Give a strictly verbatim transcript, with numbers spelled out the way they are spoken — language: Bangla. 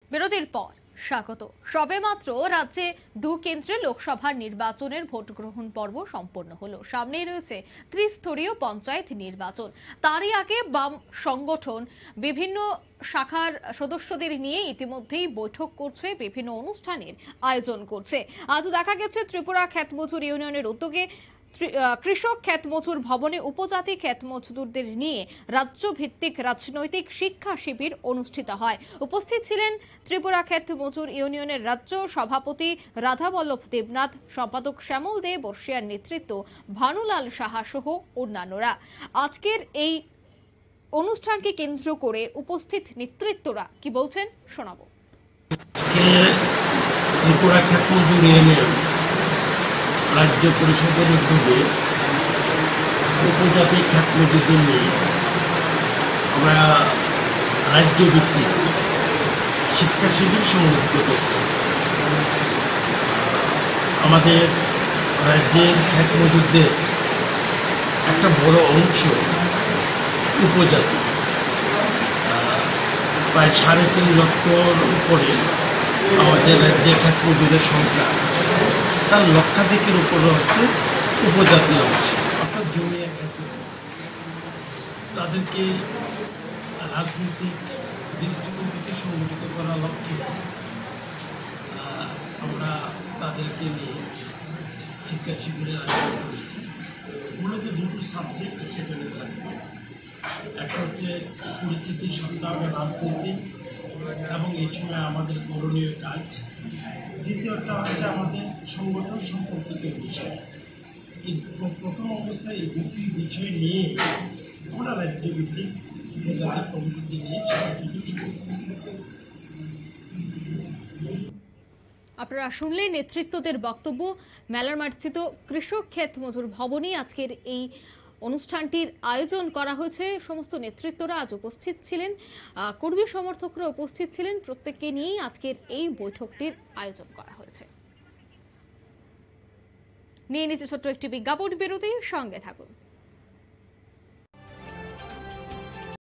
বিরতির পর স্বাগত। সবেমাত্র রাজ্যে দু কেন্দ্রে লোকসভার নির্বাচনের ভোট গ্রহণ পর্ব সম্পন্ন হলো। সামনেই রয়েছে ত্রিস্তরীয় পঞ্চায়েত নির্বাচন। তারই আগে বাম সংগঠন বিভিন্ন শাখার সদস্যদের নিয়ে ইতিমধ্যেই বৈঠক করছে, বিভিন্ন অনুষ্ঠানের আয়োজন করছে। আজ দেখা গেছে ত্রিপুরা ক্ষেতমজুর ইউনিয়নের উদ্যোগে কৃষক ক্ষেতমজুর ভবনে উপজাতি ক্ষেতমজদুরদের নিয়ে রাজ্য ভিত্তিক রাজনৈতিক শিক্ষা শিবির অনুষ্ঠিত হয়। উপস্থিত ছিলেন ত্রিপুরা ক্ষেতমজুর ইউনিয়নের রাজ্য সভাপতি রাধাবল্লভ দেবনাথ, সম্পাদক শ্যামল দে বর্ষিয়ার নেতৃত্ব ভানুলাল সাহা সহ অন্যান্যরা। আজকের এই অনুষ্ঠানকে কেন্দ্র করে উপস্থিত নেতৃত্বরা কি বলছেন শোনাবো। ত্রিপুরা ক্ষেতমজুর ইউনিয়ন রাজ্য পরিষদের উদ্যোগে উপজাতি ক্ষেতমজুরদের নিয়ে আমরা রাজ্য ভিত্তিক শিক্ষা শিবির সংগঠিত করছি। আমাদের রাজ্যের ক্ষেতমজুরদের একটা বড় অংশ উপজাতি, প্রায় সাড়ে তিন লক্ষর উপরে আমাদের রাজ্যের ক্ষেতমজুরের সংখ্যা, তার লক্ষাধিকের উপরে হচ্ছে উপজাতি অংশ, অর্থাৎ জমিয়া ক্ষেতমজুর। তাদেরকে রাজনৈতিক দৃষ্টিভঙ্গিতে সংগঠিত করার লক্ষ্যে আমরা তাদেরকে নিয়ে শিক্ষা শিবিরের আয়োজন করেছি। মূলত দুটো সাবজেক্ট সেখানে থাকবে। একটা হচ্ছে পরিচিতি, সত্তা, রাজনীতি এবং এই সময় আমাদের করণীয় কাজ। দ্বিতীয়টা হচ্ছে আমাদের সংগঠন সম্পর্কিত বিষয়। এই প্রথম অবস্থায় এই দুটি বিষয় নিয়ে আমরা রাজ্যভিত্তিক উপজাতি কমিটি নিয়ে শিক্ষাশিবির শুরু করি। আপনারা শুনলেন নেতৃত্বদের বক্তব্য। মেলার মাঠস্থিত কৃষক ক্ষেতমজুর ভবনে আজকের এই অনুষ্ঠানটির আয়োজন করা হয়েছে। সমস্ত নেতৃত্বরা আজ উপস্থিত ছিলেন, কর্মী সমর্থকরা উপস্থিত ছিলেন। প্রত্যেককে নিয়েই আজকের এই বৈঠকটির আয়োজন করা হয়েছে। নিয়ে নিচ্ছে ছোট্ট একটি বিজ্ঞাপন বিরতি, সঙ্গে থাকুন।